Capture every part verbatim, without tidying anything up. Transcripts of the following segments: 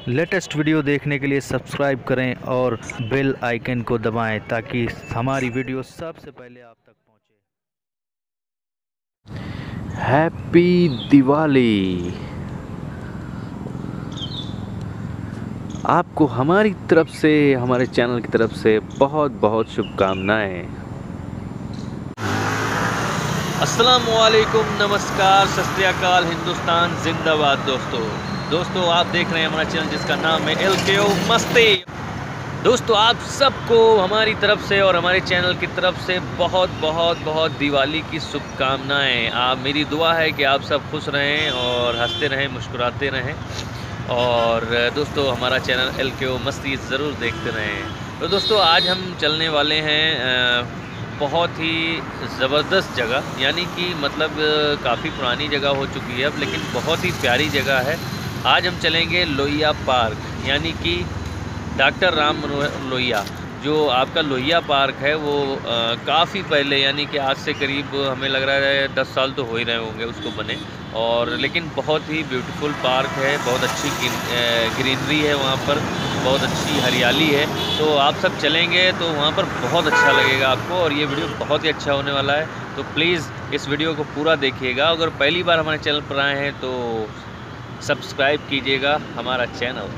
Latest video देखने के लिए सब्सक्राइब करें और बेल आइकन को दबाएं ताकि हमारी वीडियो सबसे पहले आप तक पहुंचे। हैप्पी दिवाली। आपको हमारी तरफ से, हमारे चैनल की तरफ से बहुत बहुत शुभकामनाएं। अस्सलामुअलैकुम, नमस्कार, सत श्री अकाल, हिंदुस्तान जिंदाबाद। दोस्तों दोस्तों आप देख रहे हैं हमारा चैनल जिसका नाम है एल के ओ मस्ती। दोस्तों आप सबको हमारी तरफ से और हमारे चैनल की तरफ से बहुत बहुत बहुत दिवाली की शुभकामनाएं। आप मेरी दुआ है कि आप सब खुश रहें और हंसते रहें, मुस्कुराते रहें और दोस्तों हमारा चैनल एल के ओ मस्ती ज़रूर देखते रहें। तो दोस्तों आज हम चलने वाले हैं बहुत ही ज़बरदस्त जगह, यानी कि मतलब काफ़ी पुरानी जगह हो चुकी है अब, लेकिन बहुत ही प्यारी जगह है। आज हम चलेंगे लोहिया पार्क, यानी कि डॉक्टर राम मनोहर लोहिया। जो आपका लोहिया पार्क है वो काफ़ी पहले, यानी कि आज से करीब हमें लग रहा है दस साल तो हो ही रहे होंगे उसको बने, और लेकिन बहुत ही ब्यूटीफुल पार्क है, बहुत अच्छी ग्रीनरी है वहाँ पर, बहुत अच्छी हरियाली है। तो आप सब चलेंगे तो वहाँ पर बहुत अच्छा लगेगा आपको, और ये वीडियो बहुत ही अच्छा होने वाला है। तो प्लीज़ इस वीडियो को पूरा देखिएगा। अगर पहली बार हमारे चैनल पर आए हैं तो सब्सक्राइब कीजिएगा हमारा चैनल।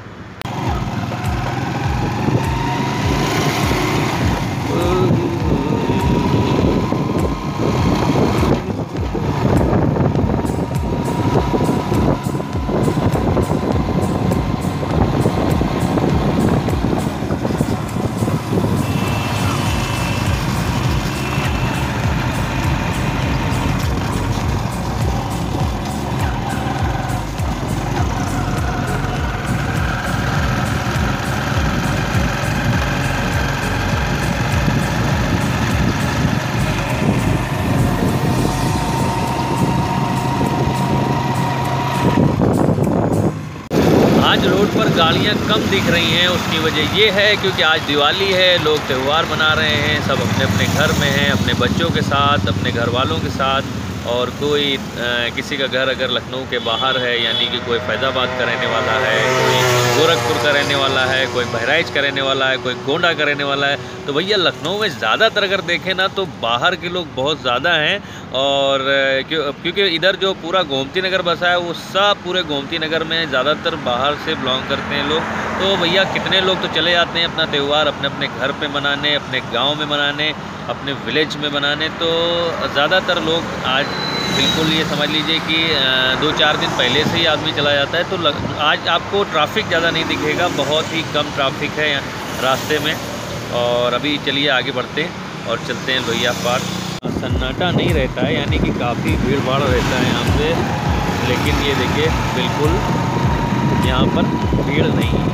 आज रोड पर गाड़ियाँ कम दिख रही हैं, उसकी वजह ये है क्योंकि आज दिवाली है, लोग त्यौहार मना रहे हैं, सब अपने अपने घर में हैं, अपने बच्चों के साथ, अपने घर वालों के साथ। और कोई आ, किसी का घर अगर लखनऊ के बाहर है, यानी कि कोई फैज़ाबाद का रहने वाला है, कोई गोरखपुर का रहने वाला है, कोई बहराइच का रहने वाला है, कोई गोंडा का रहने वाला है, तो भैया लखनऊ में ज़्यादातर अगर देखें ना तो बाहर के लोग बहुत ज़्यादा हैं। और क्यों क्योंकि इधर जो पूरा गोमती नगर बसा है वो सब पूरे गोमती नगर में ज़्यादातर बाहर से बिलोंग करते हैं लोग। तो भैया कितने लोग तो चले जाते हैं अपना त्यौहार अपने अपने घर पे मनाने, अपने गांव में मनाने, अपने विलेज में मनाने। तो ज़्यादातर लोग आज बिल्कुल ये समझ लीजिए कि दो चार दिन पहले से ही आदमी चला जाता है। तो लग, आज आपको ट्रैफिक ज़्यादा नहीं दिखेगा, बहुत ही कम ट्रैफिक है रास्ते में। और अभी चलिए आगे बढ़ते हैं और चलते हैं लोहिया पार्क। सन्नाटा नहीं रहता है, यानी कि काफ़ी भीड़ भाड़ रहता है यहाँ पे, लेकिन ये देखिए बिल्कुल यहाँ पर भीड़ नहीं है।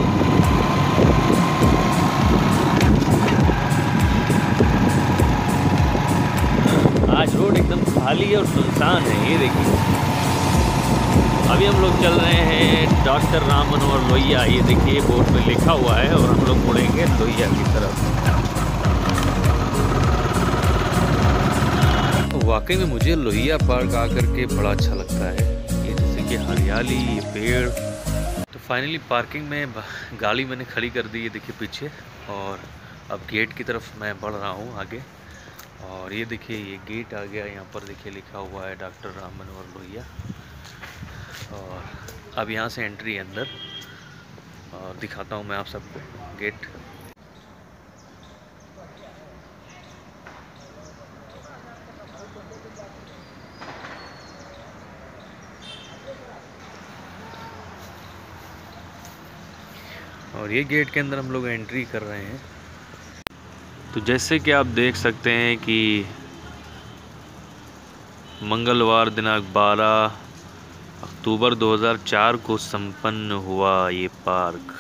आज रोड एकदम खाली और सुनसान है, ये देखिए। अभी हम लोग चल रहे हैं डॉक्टर राम मनोहर लोहिया, ये देखिए बोर्ड पे लिखा हुआ है, और हम लोग मुड़ेंगे लोहिया की तरफ। वाकई में मुझे लोहिया पार्क आकर के बड़ा अच्छा लगता है, ये जैसे कि हरियाली, ये पेड़। तो फाइनली पार्किंग में गाड़ी मैंने खड़ी कर दी है, देखिए पीछे, और अब गेट की तरफ मैं बढ़ रहा हूँ आगे। और ये देखिए ये गेट आ गया, यहाँ पर देखिए लिखा हुआ है डॉक्टर राम मनोहर लोहिया। और अब यहाँ से एंट्री है अंदर, और दिखाता हूँ मैं आप सबको गेट। और ये गेट के अंदर हम लोग एंट्री कर रहे हैं। तो जैसे कि आप देख सकते हैं कि मंगलवार दिनांक बारह अक्टूबर दो हज़ार चार को संपन्न हुआ ये पार्क।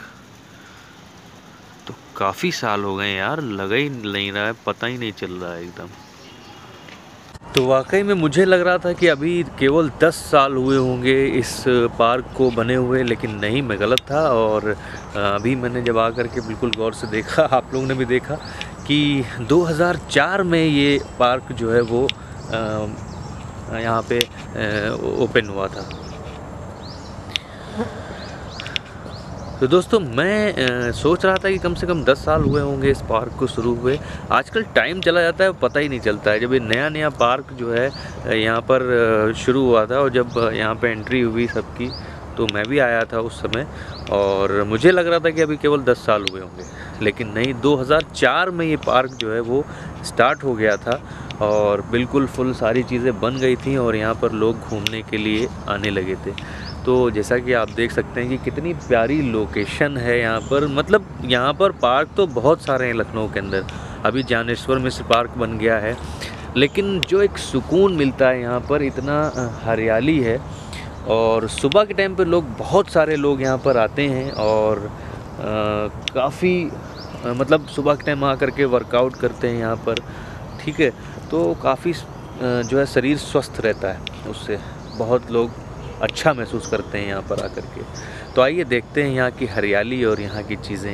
तो काफ़ी साल हो गए यार, लगा ही नहीं रहा है, पता ही नहीं चल रहा है एकदम। तो वाकई में मुझे लग रहा था कि अभी केवल दस साल हुए होंगे इस पार्क को बने हुए, लेकिन नहीं, मैं गलत था। और अभी मैंने जब आकर के बिल्कुल गौर से देखा, आप लोगों ने भी देखा कि दो हज़ार चार में ये पार्क जो है वो यहाँ पे ओपन हुआ था। तो दोस्तों मैं आ, सोच रहा था कि कम से कम दस साल हुए होंगे इस पार्क को शुरू हुए। आजकल टाइम चला जाता है पता ही नहीं चलता है। जब ये नया नया पार्क जो है यहाँ पर शुरू हुआ था और जब यहाँ पे एंट्री हुई सबकी, तो मैं भी आया था उस समय और मुझे लग रहा था कि अभी केवल दस साल हुए होंगे, लेकिन नहीं, दो हज़ार चार में ये पार्क जो है वो स्टार्ट हो गया था और बिल्कुल फुल सारी चीज़ें बन गई थी और यहाँ पर लोग घूमने के लिए आने लगे थे। तो जैसा कि आप देख सकते हैं कि कितनी प्यारी लोकेशन है यहाँ पर। मतलब यहाँ पर पार्क तो बहुत सारे हैं लखनऊ के अंदर। अभी ज्ञानेश्वर मिश्र पार्क बन गया है, लेकिन जो एक सुकून मिलता है यहाँ पर, इतना हरियाली है और सुबह के टाइम पे लोग, बहुत सारे लोग यहाँ पर आते हैं और काफ़ी मतलब सुबह के टाइम आकर के वर्कआउट करते हैं यहाँ पर, ठीक है। तो काफ़ी जो है शरीर स्वस्थ रहता है, उससे बहुत लोग अच्छा महसूस करते हैं यहाँ पर आकर के। तो आइए देखते हैं यहाँ की हरियाली और यहाँ की चीज़ें।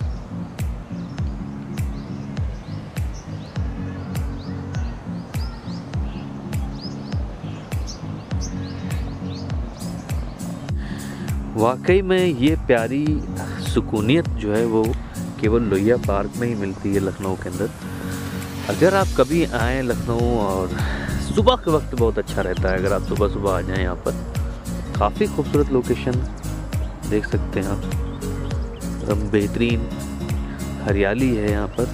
वाकई में ये प्यारी सुकूनियत जो है वो केवल लोहिया पार्क में ही मिलती है लखनऊ के अंदर। अगर आप कभी आएँ लखनऊ, और सुबह के वक्त बहुत अच्छा रहता है, अगर आप सुबह सुबह आ जाएँ यहाँ पर। काफ़ी खूबसूरत लोकेशन देख सकते हैं आप, एकदम बेहतरीन हरियाली है यहाँ पर।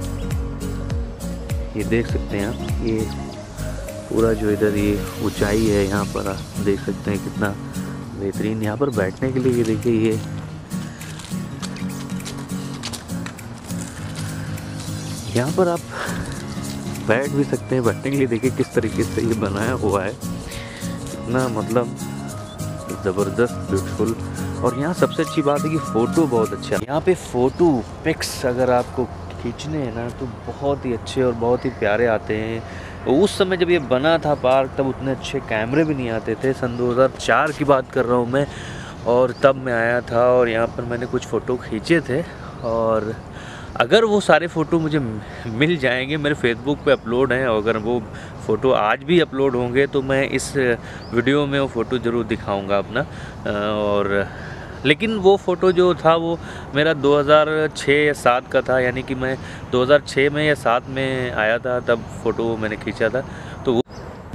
ये देख सकते हैं आप, ये पूरा जो इधर ये ऊंचाई है यहाँ पर, आप देख सकते हैं कितना बेहतरीन यहाँ पर बैठने के लिए। ये देखिए, ये यहाँ पर आप बैठ भी सकते हैं। बैठने के लिए देखिए किस तरीके से ये बनाया हुआ है, इतना मतलब ज़बरदस्त ब्यूटीफुल। और यहाँ सबसे अच्छी बात है कि फ़ोटो बहुत अच्छा है। यहाँ पे फ़ोटो पिक्स अगर आपको खींचने हैं ना, तो बहुत ही अच्छे और बहुत ही प्यारे आते हैं। उस समय जब ये बना था पार्क, तब उतने अच्छे कैमरे भी नहीं आते थे। सन दो हज़ार चार की बात कर रहा हूँ मैं, और तब मैं आया था और यहाँ पर मैंने कुछ फ़ोटो खींचे थे। और अगर वो सारे फ़ोटो मुझे मिल जाएंगे, मेरे फेसबुक पे अपलोड हैं, और अगर वो फ़ोटो आज भी अपलोड होंगे तो मैं इस वीडियो में वो फ़ोटो ज़रूर दिखाऊंगा अपना। और लेकिन वो फ़ोटो जो था वो मेरा दो हज़ार छह या सात का था, यानी कि मैं दो हज़ार छह में या सात में आया था, तब फ़ोटो मैंने खींचा था। तो वो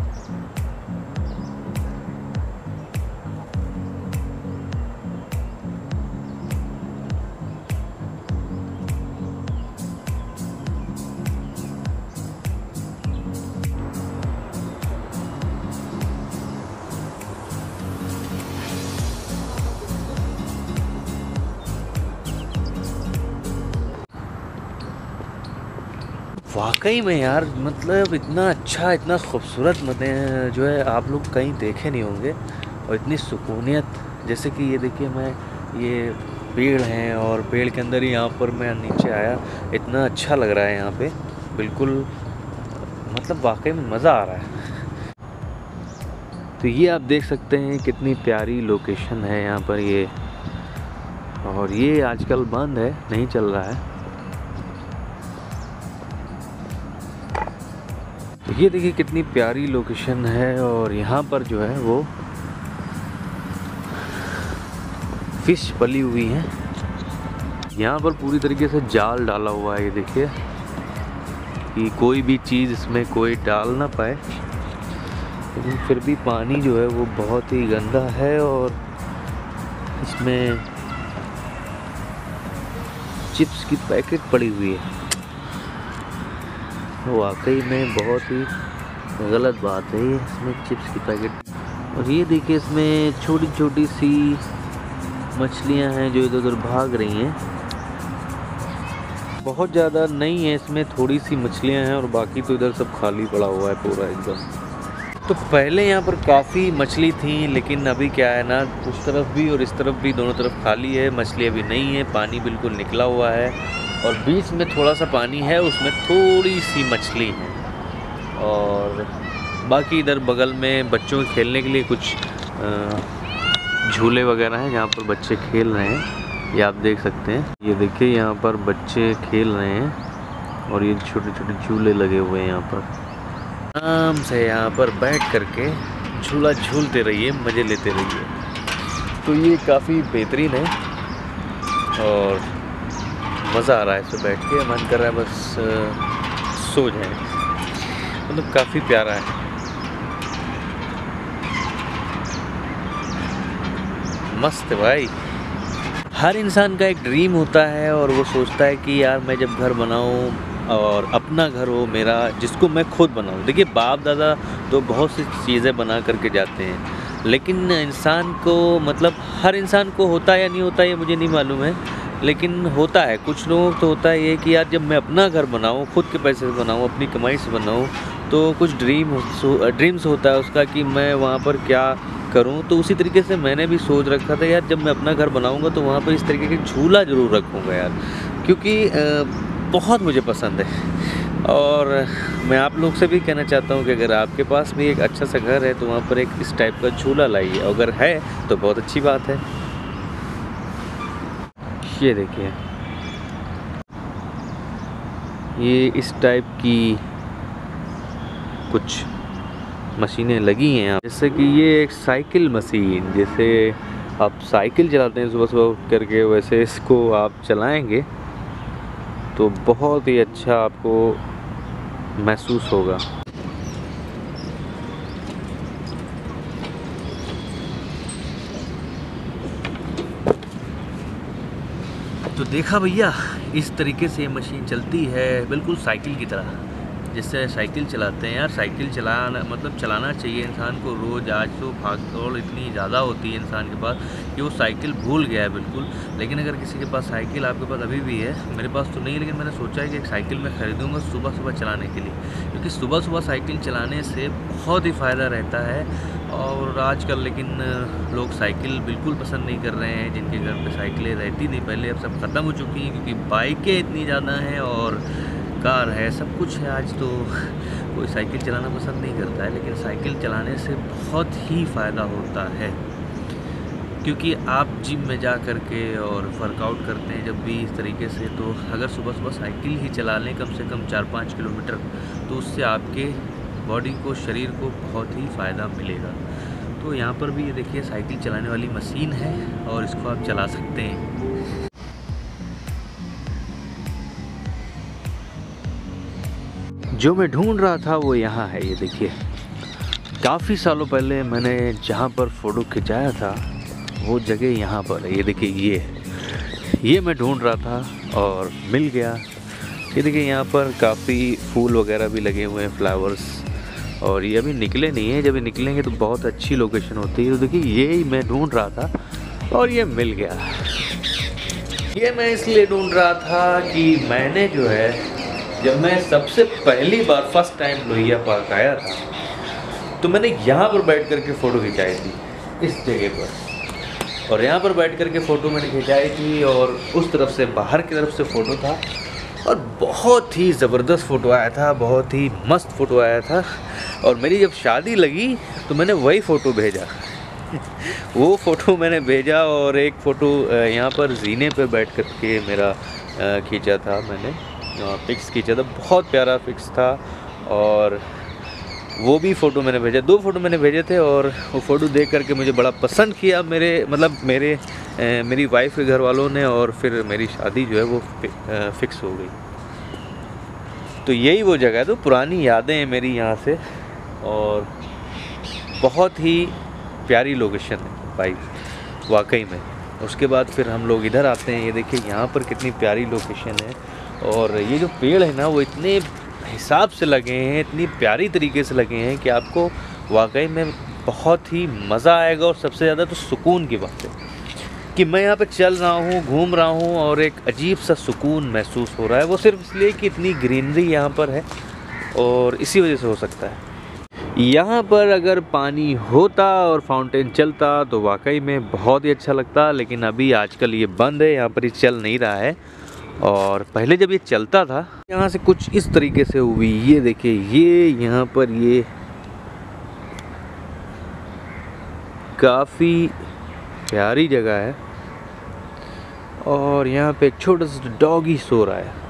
वाकई में यार, मतलब इतना अच्छा, इतना खूबसूरत मतलब जो है आप लोग कहीं देखे नहीं होंगे, और इतनी सुकूनियत। जैसे कि ये देखिए, मैं ये पेड़ हैं और पेड़ के अंदर ही यहाँ पर मैं नीचे आया, इतना अच्छा लग रहा है यहाँ पे, बिल्कुल मतलब वाकई में मज़ा आ रहा है। तो ये आप देख सकते हैं कितनी प्यारी लोकेशन है यहाँ पर ये, और ये आजकल बंद है, नहीं चल रहा है। ये देखिए कितनी प्यारी लोकेशन है, और यहाँ पर जो है वो फिश पली हुई हैं। यहाँ पर पूरी तरीके से जाल डाला हुआ है, ये देखिए, कि कोई भी चीज़ इसमें कोई डाल ना पाए। लेकिन फिर भी पानी जो है वो बहुत ही गंदा है, और इसमें चिप्स की पैकेट पड़ी हुई है। वाकई में बहुत ही गलत बात है ये, इसमें चिप्स की पैकेट। और ये देखिए, इसमें छोटी छोटी सी मछलियां हैं जो इधर उधर भाग रही हैं। बहुत ज़्यादा नहीं है इसमें, थोड़ी सी मछलियां हैं, और बाकी तो इधर सब खाली पड़ा हुआ है पूरा एकदम। तो पहले यहाँ पर काफ़ी मछली थी, लेकिन अभी क्या है ना, उस तरफ भी और इस तरफ भी दोनों तरफ खाली है, मछली अभी नहीं है, पानी बिल्कुल निकला हुआ है, और बीच में थोड़ा सा पानी है, उसमें थोड़ी सी मछली है। और बाकी इधर बगल में बच्चों के खेलने के लिए कुछ झूले वगैरह हैं, जहाँ पर बच्चे खेल रहे हैं, ये आप देख सकते हैं। ये देखिए, यहाँ पर बच्चे खेल रहे हैं, और ये छोटे छोटे झूले लगे हुए हैं यहाँ पर। आराम से यहाँ पर बैठ करके झूला झूलते रहिए, मज़े लेते रहिए। तो ये काफ़ी बेहतरीन है, और मज़ा आ रहा है इस पर बैठ के, मन कर रहा है बस सो जाए। मतलब काफ़ी प्यारा है। मस्त है भाई। हर इंसान का एक ड्रीम होता है और वो सोचता है कि यार मैं जब घर बनाऊं और अपना घर हो मेरा, जिसको मैं खुद बनाऊं। देखिए बाप दादा तो बहुत सी चीज़ें बना करके जाते हैं, लेकिन इंसान को, मतलब हर इंसान को होता है या नहीं होता ये मुझे नहीं मालूम है, लेकिन होता है कुछ लोगों को तो होता है ये कि यार जब मैं अपना घर बनाऊं, खुद के पैसे से बनाऊं, अपनी कमाई से बनाऊं, तो कुछ ड्रीम ड्रीम्स होता है उसका कि मैं वहाँ पर क्या करूं। तो उसी तरीके से मैंने भी सोच रखा था यार जब मैं अपना घर बनाऊंगा तो वहाँ पर इस तरीके के झूला ज़रूर रखूँगा यार, क्योंकि बहुत मुझे पसंद है। और मैं आप लोग से भी कहना चाहता हूँ कि अगर आपके पास भी एक अच्छा सा घर है तो वहाँ पर एक इस टाइप का झूला लाइए, अगर है तो बहुत अच्छी बात है। ये देखिए ये इस टाइप की कुछ मशीनें लगी हैं यहाँ, जैसे कि ये एक साइकिल मशीन, जैसे आप साइकिल चलाते हैं सुबह सुबह उठ करके, वैसे इसको आप चलाएंगे तो बहुत ही अच्छा आपको महसूस होगा। तो देखा भैया, इस तरीके से ये मशीन चलती है बिल्कुल साइकिल की तरह, जिससे साइकिल चलाते हैं यार। साइकिल चलाना मतलब चलाना चाहिए इंसान को रोज़। आज तो भाग दौड़ इतनी ज़्यादा होती है इंसान के पास कि वो साइकिल भूल गया है बिल्कुल। लेकिन अगर किसी के पास साइकिल आपके पास अभी भी है, मेरे पास तो नहीं, लेकिन मैंने सोचा है कि एक साइकिल मैं ख़रीदूँगा सुबह सुबह चलाने के लिए, क्योंकि सुबह सुबह साइकिल चलाने से बहुत ही फ़ायदा रहता है। और आजकल लेकिन लोग साइकिल बिल्कुल पसंद नहीं कर रहे हैं, जिनके घर पे साइकिलें रहती नहीं पहले, अब सब ख़त्म हो चुकी हैं, क्योंकि बाइकें इतनी ज़्यादा हैं और कार है, सब कुछ है। आज तो कोई साइकिल चलाना पसंद नहीं करता है, लेकिन साइकिल चलाने से बहुत ही फ़ायदा होता है, क्योंकि आप जिम में जा कर के और वर्कआउट करते हैं जब भी इस तरीके से, तो अगर सुबह सुबह साइकिल ही चला लें कम से कम चार पाँच किलोमीटर, तो उससे आपके बॉडी को, शरीर को बहुत ही फ़ायदा मिलेगा। तो यहाँ पर भी ये देखिए साइकिल चलाने वाली मशीन है और इसको आप चला सकते हैं। जो मैं ढूंढ रहा था वो यहाँ है, ये देखिए। काफ़ी सालों पहले मैंने जहाँ पर फ़ोटो खिंचाया था वो जगह यहाँ पर है। ये देखिए ये ये मैं ढूंढ रहा था और मिल गया। ये देखिए यहाँ पर काफ़ी फूल वगैरह भी लगे हुए हैं, फ्लावर्स, और ये अभी निकले नहीं हैं। जब ये निकलेंगे तो बहुत अच्छी लोकेशन होती है। तो देखिए ये मैं ढूंढ रहा था और ये मिल गया। ये मैं इसलिए ढूंढ रहा था कि मैंने जो है, जब मैं सबसे पहली बार फर्स्ट टाइम लोहिया पार्क आया था तो मैंने यहाँ पर बैठ कर के फ़ोटो खिंचाई थी, इस जगह पर। और यहाँ पर बैठ कर के फ़ोटो मैंने खिंचाई थी और उस तरफ से, बाहर की तरफ से फ़ोटो था और बहुत ही ज़बरदस्त फ़ोटो आया था, बहुत ही मस्त फ़ोटो आया था। और मेरी जब शादी लगी तो मैंने वही फ़ोटो भेजा वो फ़ोटो मैंने भेजा और एक फ़ोटो यहाँ पर जीने पे बैठ कर के मेरा खींचा था, मैंने फिक्स खींचा था, बहुत प्यारा फिक्स था। और वो भी फ़ोटो मैंने भेजा, दो फ़ोटो मैंने भेजे थे और वो फ़ोटो देख करके मुझे बड़ा पसंद किया मेरे, मतलब मेरे ए, मेरी वाइफ के घर वालों ने, और फिर मेरी शादी जो है वो फिक्स हो गई। तो यही वो जगह है। तो पुरानी यादें हैं मेरी यहाँ से और बहुत ही प्यारी लोकेशन है भाई वाकई में। उसके बाद फिर हम लोग इधर आते हैं। ये देखिए यहाँ पर कितनी प्यारी लोकेशन है और ये जो पेड़ है ना वो इतने हिसाब से लगे हैं, इतनी प्यारी तरीके से लगे हैं कि आपको वाकई में बहुत ही मज़ा आएगा। और सबसे ज़्यादा तो सुकून की बात है कि मैं यहाँ पे चल रहा हूँ, घूम रहा हूँ और एक अजीब सा सुकून महसूस हो रहा है। वो सिर्फ इसलिए कि इतनी ग्रीनरी यहाँ पर है और इसी वजह से हो सकता है। यहाँ पर अगर पानी होता और फाउंटेन चलता तो वाकई में बहुत ही अच्छा लगता, लेकिन अभी आजकल ये बंद है, यहाँ पर ये चल नहीं रहा है। और पहले जब ये चलता था यहाँ से कुछ इस तरीके से हुई। ये देखिए ये यहाँ पर ये काफ़ी प्यारी जगह है और यहाँ पे एक छोटा सा डॉगी सो रहा है।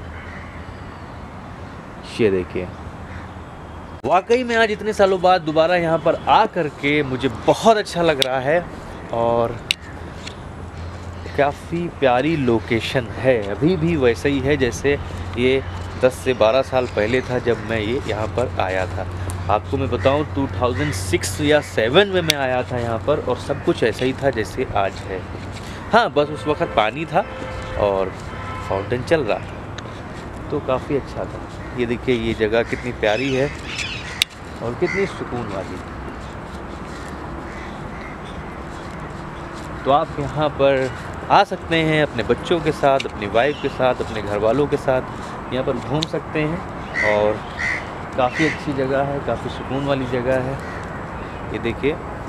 ये देखिए वाकई में आज इतने सालों बाद दोबारा यहाँ पर आ करके मुझे बहुत अच्छा लग रहा है। और काफ़ी प्यारी लोकेशन है, अभी भी वैसे ही है जैसे ये दस से बारह साल पहले था जब मैं ये यहाँ पर आया था। आपको मैं बताऊँ दो हज़ार छह या सात में मैं आया था यहाँ पर, और सब कुछ ऐसा ही था जैसे आज है। हाँ, बस उस वक्त पानी था और फाउंटेन चल रहा था, तो काफ़ी अच्छा था। ये देखिए ये जगह कितनी प्यारी है और कितनी सुकून वाली। तो आप यहाँ पर आ सकते हैं अपने बच्चों के साथ, अपनी वाइफ के साथ, अपने घर वालों के साथ यहाँ पर घूम सकते हैं, और काफ़ी अच्छी जगह है, काफ़ी सुकून वाली जगह है। ये देखिए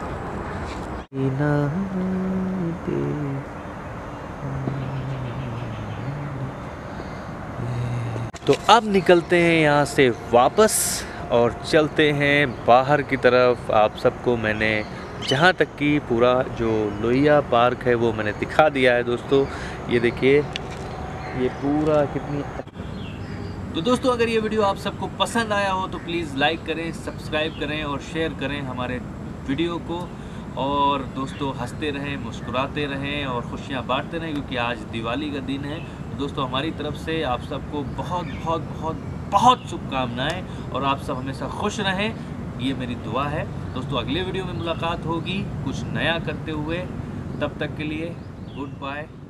तो अब निकलते हैं यहाँ से वापस और चलते हैं बाहर की तरफ। आप सबको मैंने जहाँ तक कि पूरा जो लोहिया पार्क है वो मैंने दिखा दिया है दोस्तों। ये देखिए ये पूरा कितनी। तो दोस्तों अगर ये वीडियो आप सबको पसंद आया हो तो प्लीज़ लाइक करें, सब्सक्राइब करें और शेयर करें हमारे वीडियो को। और दोस्तों हंसते रहें, मुस्कुराते रहें और खुशियाँ बांटते रहें, क्योंकि आज दिवाली का दिन है। तो दोस्तों हमारी तरफ से आप सबको बहुत बहुत बहुत बहुत शुभकामनाएं, और आप सब हमेशा खुश रहें, ये मेरी दुआ है। दोस्तों अगले वीडियो में मुलाकात होगी कुछ नया करते हुए, तब तक के लिए गुड बाय।